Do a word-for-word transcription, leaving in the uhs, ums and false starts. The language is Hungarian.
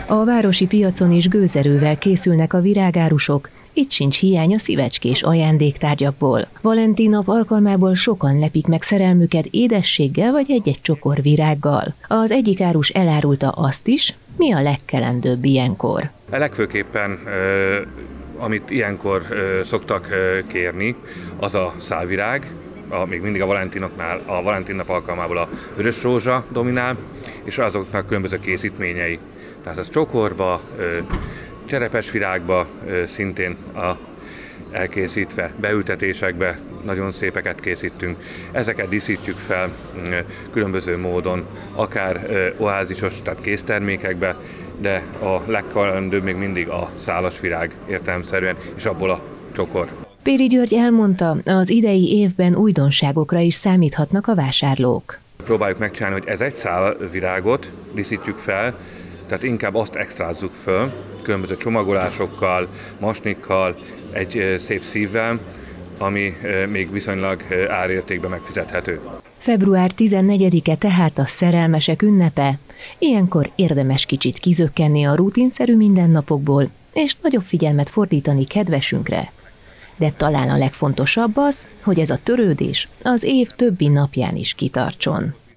A városi piacon is gőzerővel készülnek a virágárusok, itt sincs hiány a szívecskés ajándéktárgyakból. Valentin nap alkalmából sokan lepik meg szerelmüket édességgel vagy egy-egy csokor virággal. Az egyik árus elárulta azt is, mi a legkelendőbb ilyenkor. A legfőképpen, amit ilyenkor szoktak kérni, az a szálvirág, a, még mindig a Valentinoknál, a Valentin nap alkalmából a vörös rózsa dominál, és azoknak különböző készítményei. Tehát ez csokorba, cserepes virágba szintén a elkészítve, beültetésekbe nagyon szépeket készítünk. Ezeket díszítjük fel különböző módon, akár oázisos, tehát késztermékekbe, de a legkelendőbb még mindig a szálas virág értelemszerűen, és abból a csokor. Péri György elmondta, az idei évben újdonságokra is számíthatnak a vásárlók. Próbáljuk megcsinálni, hogy ez egy szál virágot díszítjük fel, tehát inkább azt extrázzuk föl, különböző csomagolásokkal, masnikkal, egy szép szívvel, ami még viszonylag árértékben megfizethető. február tizennegyedike tehát a szerelmesek ünnepe. Ilyenkor érdemes kicsit kizökkenni a rutinszerű mindennapokból, és nagyobb figyelmet fordítani kedvesünkre. De talán a legfontosabb az, hogy ez a törődés az év többi napján is kitartson.